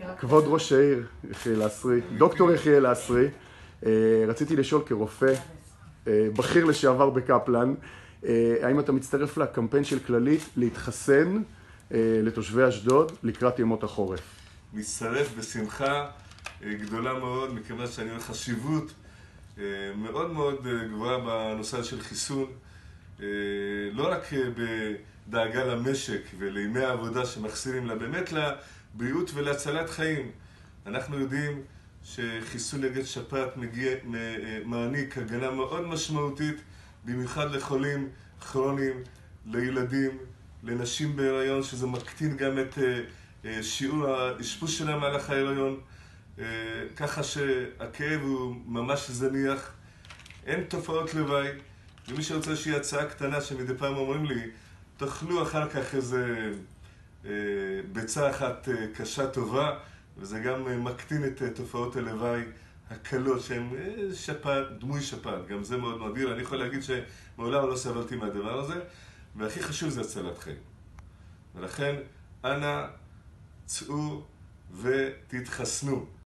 כבוד ראש העיר יחיאל לסרי, דוקטור יחיאל לסרי, רציתי לשאול כרופא בכיר לשעבר בקפלן, האם אתה מצטרף לקמפיין של כללית להתחסן לתושבי אשדוד לקראת ימות החורף? מצטרף בשמחה גדולה מאוד, מכיוון שאני רואה חשיבות מאוד מאוד גבוהה בנושא של חיסון, לא רק בדאגה למשק ולימי העבודה שמחסירים לה, באמת לבריאות ולהצלת חיים. אנחנו יודעים שחיסון נגד שפעת מעניק הגנה מאוד משמעותית, במיוחד לחולים כרוניים, לילדים, לנשים בהיריון, שזה מקטין גם את שיעור האשפוז שלהם במהלך ההיריון, ככה שהכאב הוא ממש זניח, אין תופעות לוואי. ומי שרוצה שהיא הצעה קטנה שמדי פעם אומרים לי, תאכלו אחר כך איזה ביצה אחת קשה טובה, וזה גם מקטין את תופעות הלוואי הקלות שהן שפעת, דמוי שפעת, גם זה מאוד מדהיר. אני יכול להגיד שמעולם לא סבלתי מהדבר הזה, והכי חשוב זה הצלת חיים. ולכן, אנא צאו ותתחסנו.